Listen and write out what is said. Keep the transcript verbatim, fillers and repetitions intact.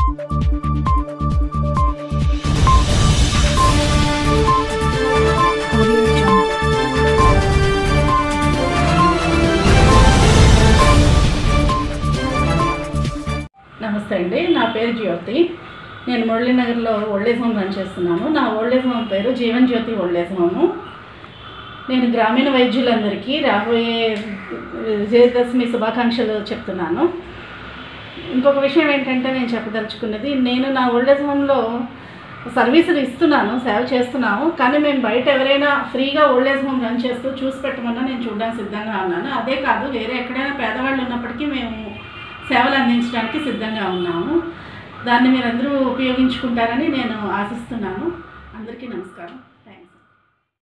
నమస్తే అండి, నా పేరు జ్యోతి. నేను మురళీనగర్లో ఓల్డేజ్ హోమ్ రన్ చేస్తున్నాను. నా ఓల్డేజ్ హోమ్ పేరు జీవన్ జ్యోతి ఓల్డేజ్ హోము. నేను గ్రామీణ వైద్యులందరికీ రాబోయే విజయదశమి శుభాకాంక్షలు చెప్తున్నాను. ఇంకొక విషయం ఏంటంటే నేను చెప్పదలుచుకున్నది, నేను నా ఓల్డేజ్ హోమ్లో సర్వీసులు ఇస్తున్నాను, సేవ చేస్తున్నాము. కానీ మేము బయట ఎవరైనా ఫ్రీగా ఓల్డేజ్ హోమ్ రన్ చేస్తూ చూసి పెట్టమన్నా నేను చూడడానికి సిద్ధంగా ఉన్నాను. అదే కాదు, వేరే ఎక్కడైనా పేదవాళ్ళు ఉన్నప్పటికీ మేము సేవలు అందించడానికి సిద్ధంగా ఉన్నాము. దాన్ని మీరందరూ ఉపయోగించుకుంటారని నేను ఆశిస్తున్నాను. అందరికీ నమస్కారం.